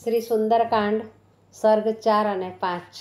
શ્રી સુંદરકાંડ સર્ગ 4 અને 5।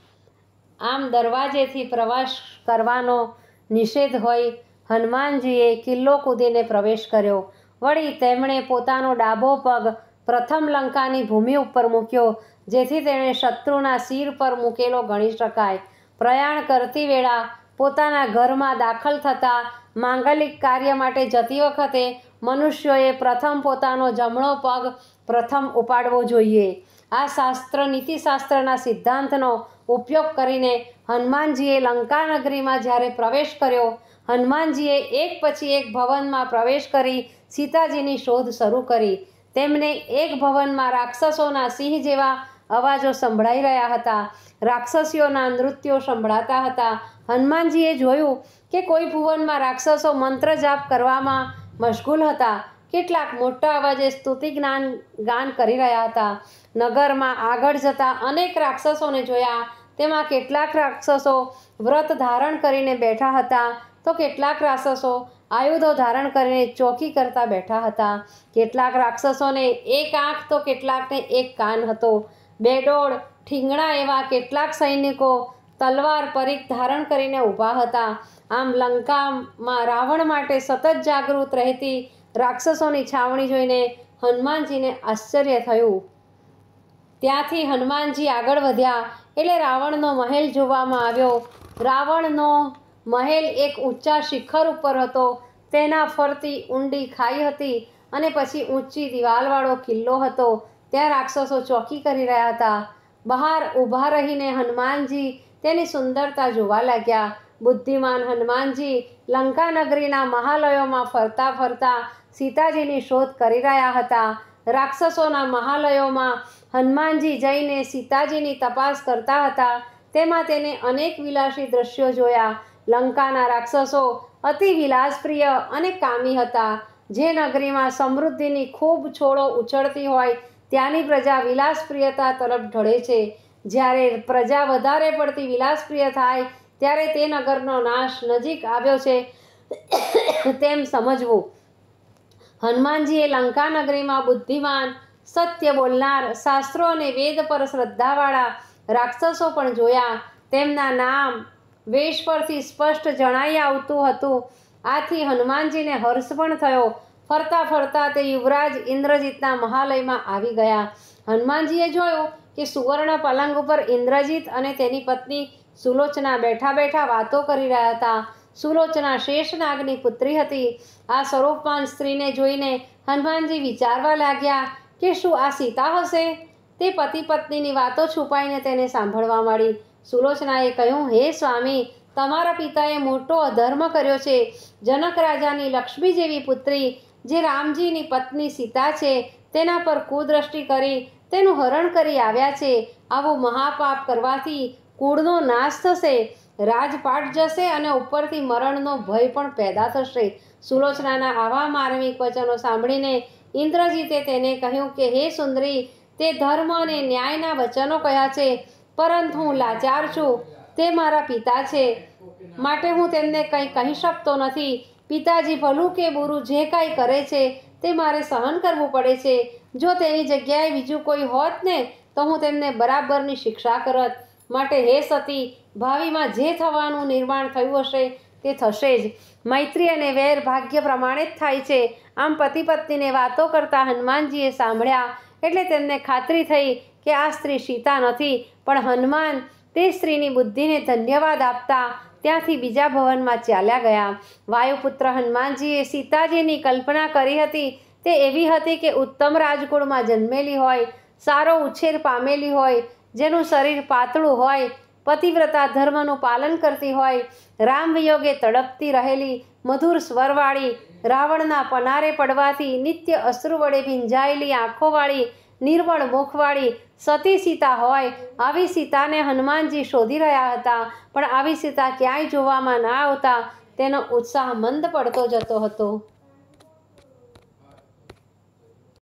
આમ દરવાજેથી પ્રવાસ કરવાનો નિષેધ હોઈ હનુમાનજીએ કિલ્લો કૂદીને પ્રવેશ કર્યો। વળી તેમણે પોતાનો ડાબો પગ પ્રથમ લંકાની ભૂમિ ઉપર મૂક્યો, જેથી તેણે શત્રુના શિર પર મૂકેલો ગણી શકાય। પ્રયાણ કરતી વેળા પોતાના ઘરમાં દાખલ થતાં માંગલિક કાર્ય માટે જતી વખતે મનુષ્યોએ પ્રથમ પોતાનો જમણો પગ પ્રથમ ઉપાડવો જોઈએ। આ શાસ્ત્ર નીતિશાસ્ત્રના સિદ્ધાંતનો ઉપયોગ કરીને હનુમાનજીએ લંકાનગરીમાં જ્યારે પ્રવેશ કર્યો, હનુમાનજીએ એક પછી એક ભવનમાં પ્રવેશ કરી સીતાજીની શોધ શરૂ કરી। તેમને એક ભવનમાં રાક્ષસોના સિંહ જેવા અવાજો સંભળાઈ રહ્યા હતા, રાક્ષસીઓના નૃત્યો સંભળાતા હતા। હનુમાનજીએ જોયું કે કોઈ ભુવનમાં રાક્ષસો મંત્ર જાપ કરવામાં મશગુલ હતા, કેટલાક મોટા અવાજે સ્તુતિ ગાન કરી રહ્યા હતા। નગરમાં આગળ જતા અનેક રાક્ષસોને જોયા, તેમાં કેટલાક રાક્ષસો વ્રત ધારણ કરીને બેઠા હતા, તો કેટલાક રાક્ષસો આયુધો ધારણ કરીને ચોકી કરતા બેઠા હતા। કેટલાક રાક્ષસોને એક આંખ તો કેટલાકને એક કાન હતો। બેડોળ ઠીંગણા એવા કેટલાક સૈનિકો તલવાર પરિઘ ધારણ કરીને ઊભા હતા। આમ લંકામાં રાવણ માટે સતત જાગૃત રહેતી રાક્ષસોની છાવણી જોઈને હનુમાનજીને આશ્ચર્ય થયું। ત્યાંથી હનુમાનજી આગળ વધ્યા એટલે રાવણનો મહેલ જોવામાં આવ્યો। રાવણનો મહેલ એક ઊંચા શિખર ઉપર હતો, તેના ફરતી ઊંડી ખાઈ હતી અને પછી ઊંચી દિવાલવાળો કિલ્લો હતો। ત્યાં રાક્ષસો ચોકી કરી રહ્યા હતા। બહાર ઊભા રહીને હનુમાનજી તેની સુંદરતા જોવા લાગ્યા। બુદ્ધિમાન હનુમાનજી લંકાનગરીના મહાલયોમાં ફરતા ફરતા સીતાજીની શોધ કરી રહ્યા હતા। રાક્ષસોના મહાલયોમાં હનુમાનજી જઈને સીતાજીની તપાસ કરતા હતા, તેમાં તેને અનેક વિલાસી દ્રશ્યો જોયા। લંકાના રાક્ષસો અતિ વિલાસપ્રિય અને કામી હતા। જે નગરીમાં સમૃદ્ધિની ખૂબ છોડો ઉછળતી હોય, ત્યાંની પ્રજા વિલાસપ્રિયતા તરફ ઢળે છે। જ્યારે પ્રજા વધારે પડતી વિલાસપ્રિય થાય ત્યારે તે નગરનો નાશ નજીક આવ્યો છે તેમ સમજવું। હનુમાનજીએ લંકાનગરીમાં બુદ્ધિમાન, સત્ય બોલનાર, શાસ્ત્રો અને વેદ પર શ્રદ્ધાવાળા રાક્ષસો પણ જોયા। તેમના નામ વેશ પરથી સ્પષ્ટ જણાઈ આવતું હતું। આથી હનુમાનજીને હર્ષ પણ થયો। ફરતા ફરતા તે યુવરાજ ઇન્દ્રજીતના મહાલયમાં આવી ગયા। હનુમાનજીએ જોયું કે સુવર્ણ પલંગ ઉપર ઇન્દ્રજીત અને તેની પત્ની સુલોચના બેઠા બેઠા વાતો કરી રહ્યા હતા। સુલોચના શેષનાગની પુત્રી હતી। આ સ્વરૂપવાન સ્ત્રીને જોઈને હનુમાનજી વિચારવા લાગ્યા કે શું આ સીતા હશે? તે પતિ પત્નીની વાતો છુપાઈને તેને સાંભળવા માંડી। સુલોચનાએ કહ્યું, હે સ્વામી, તમારા પિતાએ મોટો અધર્મ કર્યો છે। જનક રાજાની લક્ષ્મી જેવી પુત્રી, જે રામજીની પત્ની સીતા છે, તેના પર કુદ્રષ્ટિ કરી તેનું હરણ કરી આવ્યા છે। આવું મહાપાપ કરવાથી કુળનો નાશ થશે, રાજપાટ જશે અને ઉપરથી મરણનો ભય પણ પેદા થશે। સુલોચનાના આવા માર્મિક વચનો સાંભળીને ઇન્દ્રજીતે તેને કહ્યું કે હે સુંદરી, તે ધર્મ અને ન્યાયના વચનો કહ્યા છે, પરંતુ હું લાચાર છું। તે મારા પિતા છે, માટે હું તેમને કંઈ કહી શકતો નથી। પિતાજી ભલું કે બુરું જે કાંઈ કરે છે તે મારે સહન કરવું પડે છે। જો તેની જગ્યાએ બીજું કોઈ હોત ને તો હું તેમને બરાબરની શિક્ષા કરત। માટે હે સતી, ભાવિમાં જે થવાનું નિર્માણ થયું હશે તે થશે જ। મૈત્રી અને વેર ભાગ્ય પ્રમાણે જ થાય છે। આમ પતિ પત્નીને વાતો કરતા હનુમાનજીએ સાંભળ્યા એટલે તેમને ખાતરી થઈ કે આ સ્ત્રી સીતા નથી, પણ હનુમાન તે સ્ત્રીની બુદ્ધિને ધન્યવાદ આપતા ત્યાંથી બીજા ભવનમાં ચાલ્યા ગયા। વાયુપુત્ર હનુમાનજીએ સીતાજીની કલ્પના કરી હતી તે એવી હતી કે ઉત્તમ રાજકુળમાં જન્મેલી હોય, સારો ઉછેર પામેલી હોય, જેનું શરીર પાતળું હોય, પતિવ્રતા ધર્મનું પાલન કરતી હોય, રામ વિયોગે તડપતી રહેલી, મધુર સ્વરવાળી, રાવણના પનારે પડવાથી નિત્ય અશ્રુ વડે ભીંજાયેલી આંખોવાળી, નિર્મળ મુખવાળી સતી સીતા હોય। આવી સીતાને હનુમાનજી શોધી રહ્યા હતા, પણ આવી સીતા ક્યાંય જોવામાં ના આવતા તેનો ઉત્સાહ મંદ પડતો જતો હતો।